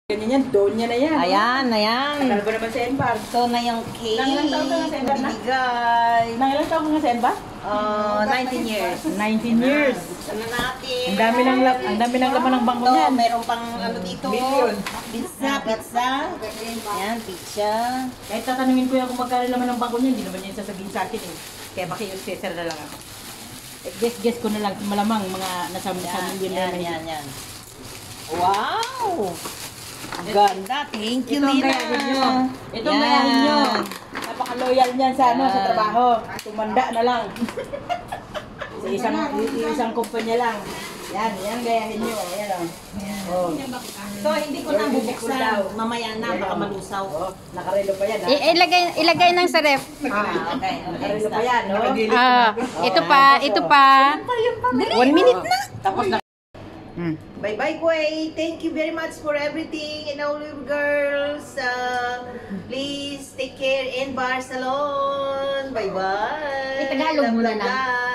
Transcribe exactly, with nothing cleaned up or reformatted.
Ganyan yan, donya na yan. Ayan, ayan. Tagal ba naman sa Enbar? Ito na yung cake. Nangilang taon ka nga sa Enbar na? Binigay. Nangilang taon ka nga sa Enbar? Uh, nineteen years. nineteen years. Sana natin. Ang dami ng lap, ang dami ng laman ng bangko Ito, niyan. meron pang ano dito. Million. Pizza, pizza. Ayan, pizza. Kahit tatanungin ko yan kung magkano naman ng bangko niya, hindi naman niya sasabihin sa akin eh. Kaya maki-accessor na lang ako. Eh, guess-guess ko na lang, malamang mga nasa sa Yan, million yan, naman yan, yan. Wow! Ang ganda. Thank you, Ito ang Lina. gayahin nyo. Ito ang gayahin nyo. Napaka-loyal niyan sa, ano, sa trabaho. Tumanda na lang. Sa isang, isang kumpanya lang. Yan, yan gayahin nyo. Yan o. Oh. So, hindi ko na bubuksan. Mamaya na, baka malusaw. Oh, nakarelo pa yan, ha? I- ilagay ilagay lang sa ref. Ah, okay. Nakarelo pa yan, no? Ah, ito pa, ito pa. One minute na. Tapos na. Hmm. Bye-bye, Kuwait. Thank you very much for everything. And all you girls, uh, please take care in Barcelona. Bye-bye. Itagalog mo na lang. Bye.